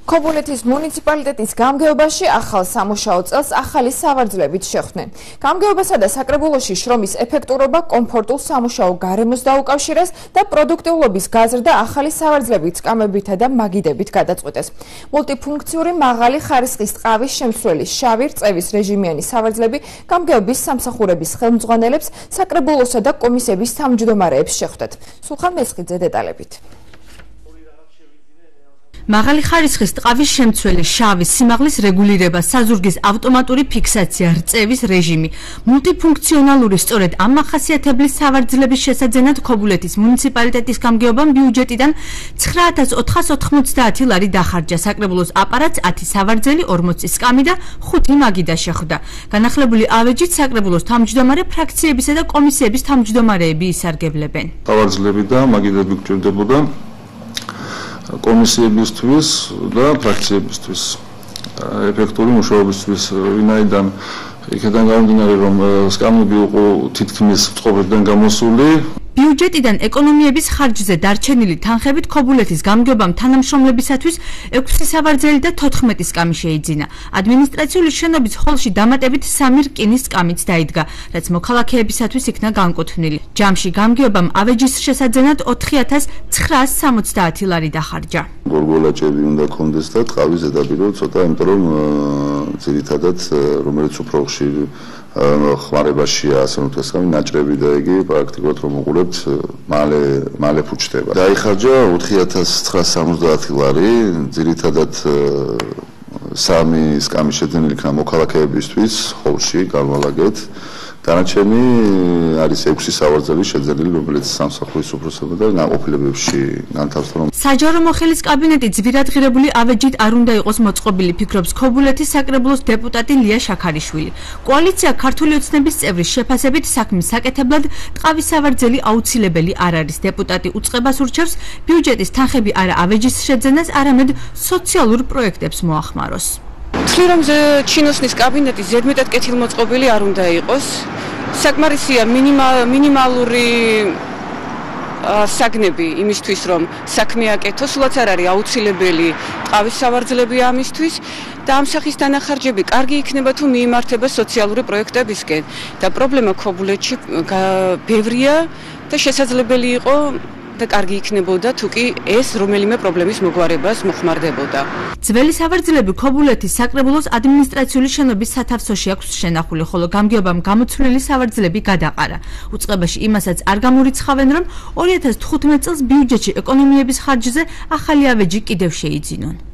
ქობულეთის მუნიციპალიტეტის გამგეობაში ახალ სამუშაო წელს ახალი სავარძლებით შეხვდნენ. გამგეობასა და საკრებულოში შრომის ეფექტურობა კომფორტულ სამუშაო გარემოს დაუკავშირეს და პროდუქტიულობის გაზრდა ახალი სავარძლებით, სკამებითა და მაგიდებით გადაწყვეტეს. მულტიფუნქციური მაღალი ხარისხის ტყავის შემცვლელი შავი რწევის რეჟიმიანი სავარძლები გამგეობის სამსახურების ხელმძღვანელებს, საკრებულოსა და კომისიების თავმჯდომარეებს შეხვდათ. სულხან მესხიძე დეტალებით. მაღალი ხარისხის ტყავის შემცველი შავი სიმაღლის რეგულირება, საზურგის ავტომატური ფიქსაცია, რწევის რეჟიმი, მულტიფუნქციონალური სწორედ ამ მახასიათებლის სავარძლების შესაძენად ქობულეთის მუნიციპალიტეტის გამგეობამ ბიუჯეტიდან 9490 ლარი დახარჯა. საკრებულოს აპარატს 10 სავარძელი, 40 სკამი და 5 მაგიდა შეხვდა. განახლებული ავეჯით საკრებულოს თავმჯდომარე ფრაქციებისა და კომისიების თავმჯდომარეები ისარგებლებენ. სავარძლები და მაგიდები გჭირდებოდა კომისიებისთვის და ფრაქციებისთვის ეფექტური მუშაობისთვის, ვინაიდან იქიდან გამომდინარე, რომ სკამები იყო თითქმის წყობებიდან გამოსული. ბიუჯეტიდან ეკონომიების ხარჯზე დარჩენილი თანხებით ქობულეთის გამგეობამ თანამშრომლებისათვის 6 სავარძელი და 14 სკამი შეიძინა. ადმინისტრაციული შენობის ჰოლში დამატებით 3 რკინის სკამიც დაიდგა, რაც მოქალაქეებისათვის იქნა განკუთვნილი. ჯამში გამგეობამ ავეჯის შესაძენად 4970 ლარი დახარჯა. გორგოლაჭები უნდა კონდეს და ტყავის ზედაპირო ცოტა, იმიტომ რომ ძირითადად რომელიც უფრო ხშირი ხმარებაშია, ასე რომ თქვა სკამი ნაჭრები და იგი პრაქტიკულად რომ უყურებთ მალე ფუჭდება. დაიხარჯა 4970 ლარი, ძირითადად 3 სკამი შეძენილი იქნა მოქალაქეებისთვის ჰოლში განვალაგეთ. დანარჩენი არის 6 სავარძელი შეძენილი, რომელიც სამსახურის უფროსებმა და ნაყოფილებებში განთავსდა. საჯარო მოხელის კაბინეტი ძვირადღირებული ავეჯით არ უნდა იყოს მოწყობილი, ფიქრობს ქობულეთის საკრებულოს დეპუტატი ლია შაქარიშვილი. კოალიცია ქართული ოცნების წევრის შეფასებით საქმის საკეთებლად ტყავის სავარძელი აუცილებელი არ არის. დეპუტატი უწყებას ურჩევს ბიუჯეტის თანხები არა ავეჯის შეძენას, არამედ სოციალურ პროექტებს მოახმაროს. ვთვლი, რომ ჩინოსნის კაბინეტი ზედმეტად კეთილმოწყობილი არ უნდა იყოს. საკმარისია მინიმალური საგნები იმისთვის, რომ საქმე აკეთოს, სულაც არ არის აუცილებელი ტყავის სავარძლები ამისთვის და ამ სახის დანახარჯები კარგი იქნება თუ მიიმართება სოციალური პროექტებისკენ და პრობლემა ქობულეთში ბევრია და შესაძლებელი იყო და კარგი იქნებოდა თუ კი ეს რომელიმე პრობლემის მოგვარებას მოხმარდებოდა. ძველი სავარძლები ქობულეთის საკრებულოს ადმინისტრაციული შენობის სათავსოში აქვს შენახული, ხოლო გამგეობამ გამოცვლილი სავარძლები გადაყარა. უწყებაში იმასაც არ გამორიცხავენ, რომ 2015 წელს ბიუჯეტში ეკონომიების ხარჯზე ახალი ავეჯი კიდევ შეიძინონ.